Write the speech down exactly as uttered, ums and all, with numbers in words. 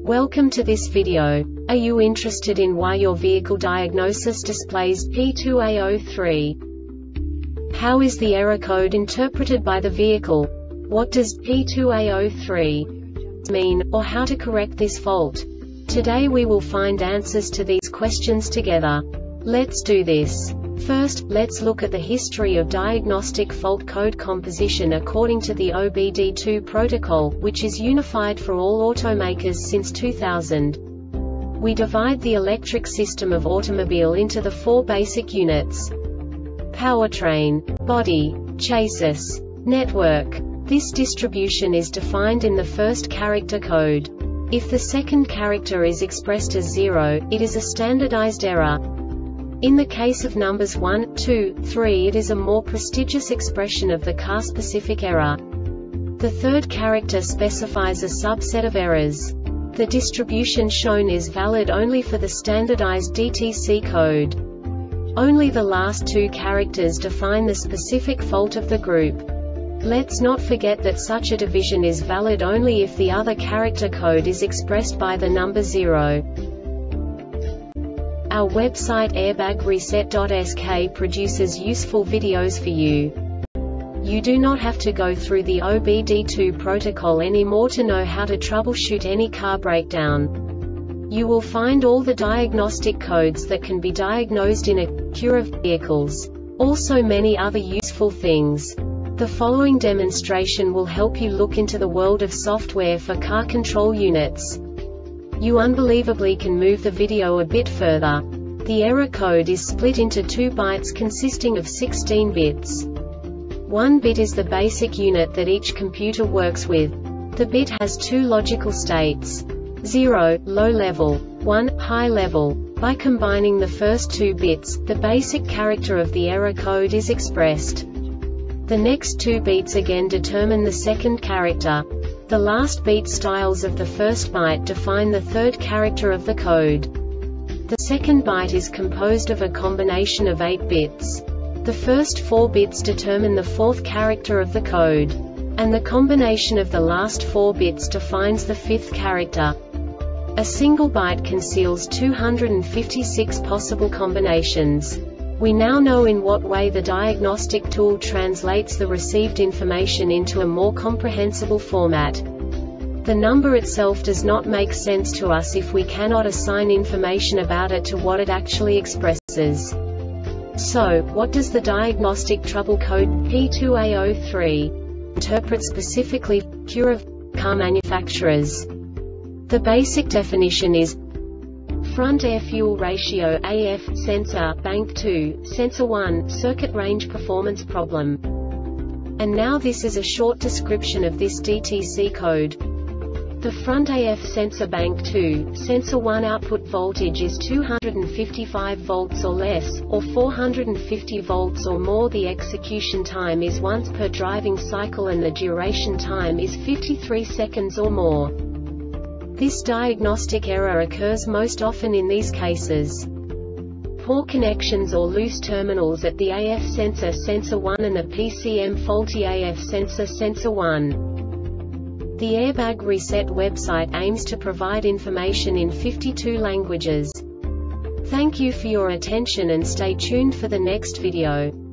Welcome to this video. Are you interested in why your vehicle diagnosis displays P two A zero three? How is the error code interpreted by the vehicle? What does P two A zero three mean, or how to correct this fault? Today we will find answers to these questions together. Let's do this. First, let's look at the history of diagnostic fault code composition according to the O B D two protocol, which is unified for all automakers since two thousand. We divide the electric system of automobile into the four basic units: powertrain, body, chassis, network. This distribution is defined in the first character code. If the second character is expressed as zero, it is a standardized error. In the case of numbers one, two, three, it is a more prestigious expression of the car-specific error. The third character specifies a subset of errors. The distribution shown is valid only for the standardized D T C code. Only the last two characters define the specific fault of the group. Let's not forget that such a division is valid only if the other character code is expressed by the number zero. Our website airbag reset dot S K produces useful videos for you. You do not have to go through the O B D two protocol anymore to know how to troubleshoot any car breakdown. You will find all the diagnostic codes that can be diagnosed in a Cure of Vehicles. Also many other useful things. The following demonstration will help you look into the world of software for car control units. You unbelievably can move the video a bit further. The error code is split into two bytes consisting of sixteen bits. One bit is the basic unit that each computer works with. The bit has two logical states: zero, low level, one, high level. By combining the first two bits, the basic character of the error code is expressed. The next two beats again determine the second character. The last beat styles of the first byte define the third character of the code. The second byte is composed of a combination of eight bits. The first four bits determine the fourth character of the code. And the combination of the last four bits defines the fifth character. A single byte conceals two hundred fifty-six possible combinations. We now know in what way the diagnostic tool translates the received information into a more comprehensible format. The number itself does not make sense to us if we cannot assign information about it to what it actually expresses. So, what does the diagnostic trouble code P two A zero three interpret specifically for Cure of car manufacturers? The basic definition is front air fuel ratio A F sensor bank two sensor one circuit range performance problem. And now this is a short description of this D T C code. The front A F sensor bank two sensor one output voltage is two hundred fifty-five volts or less, or four hundred fifty volts or more. The execution time is once per driving cycle and the duration time is fifty-three seconds or more. This diagnostic error occurs most often in these cases: poor connections or loose terminals at the A F sensor sensor one and the P C M faulty A F sensor sensor one. The Airbag Reset website aims to provide information in fifty-two languages. Thank you for your attention and stay tuned for the next video.